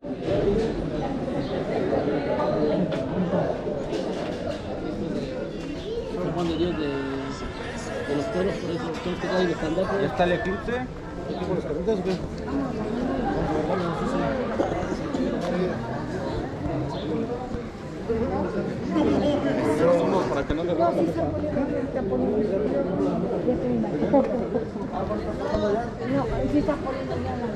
Juan de Dios de los toros, por eso tenemos que dar el estandarte. ¿Ya está el eclipse? ¿Aquí con las carnitas o qué? Para que no le rompan. No, sí está poniendo ya la...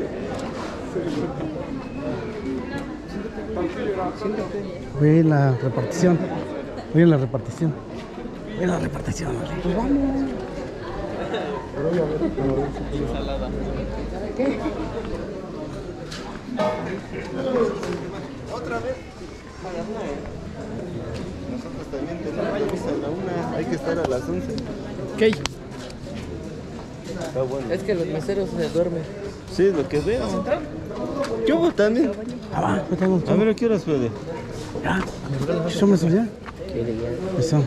Voy a la repartición. Voy a la repartición. Voy a la repartición. Pues vamos. Ensalada. ¿Qué? Otra vez. Nosotros también tenemos misa a la 1. Hay que estar a las 11. ¿Qué? Está bueno. Es que los meseros se duermen. Sí, lo que veo. ¿Qué hubo también? Ah, va, yo tengo A ver, ¿a qué horas puede? ya. ¿Eso me suena? Eso.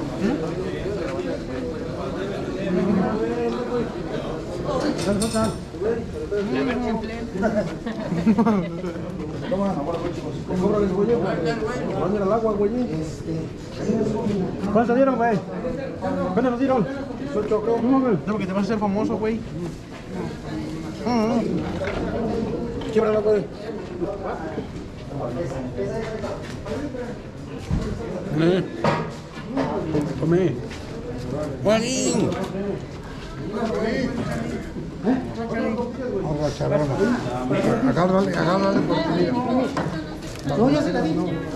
¿Cuánto dieron, güey? ¿Cuánto nos dieron? 18, creo. No, porque te vas a hacer famoso, güey. Quiebrala, güey. Come. ¡Juanín! Ahora, charrona. Agárrale porque no, ya se la di.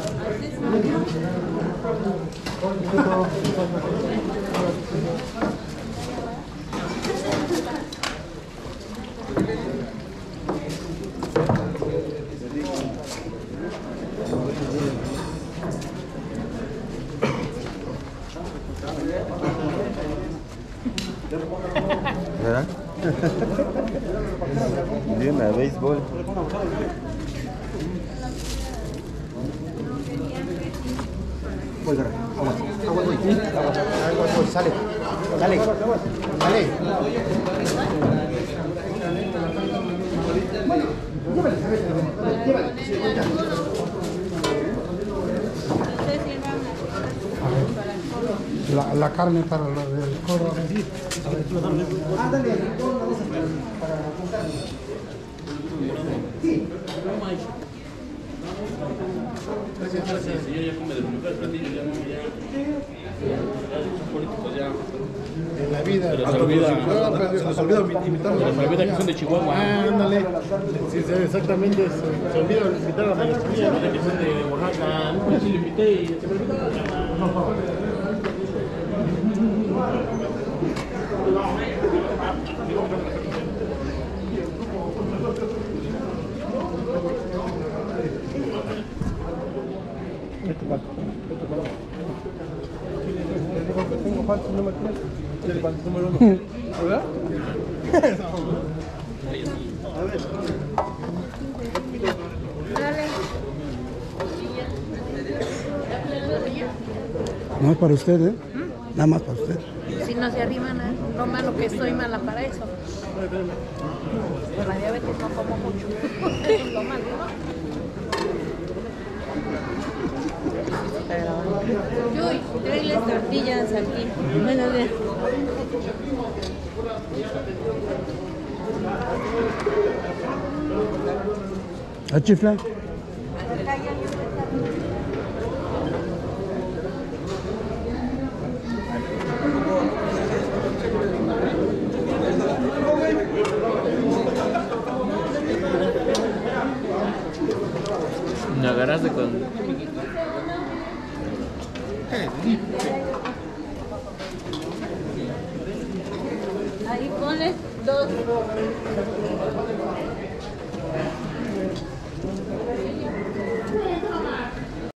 ¿Verdad? Bien a béisbol. Sale. La carne para el coro. Señor, ya come de los mejores platillos, ya no, ya son políticos ya. En la vida. Se les olvida, Se les olvida invitar. se les olvida que son de Chihuahua. Ah, ándale. Sí, exactamente. Se olvida invitar a la maestría. Que son de Oaxaca. No, si lo invité y se me olvidó. Tengo falso número 3. Falso número 1. ¿Verdad? Dale. No es para usted, ¿eh? Nada más para usted. Si no se arriman, no malo que estoy mala para eso. Por la diabetes no como mucho. Eso es lo malo, ¿no? Uy, tráeles tortillas aquí. Bueno, a ver. ¿A chifla? Me agarraste con... Ahí pones 2.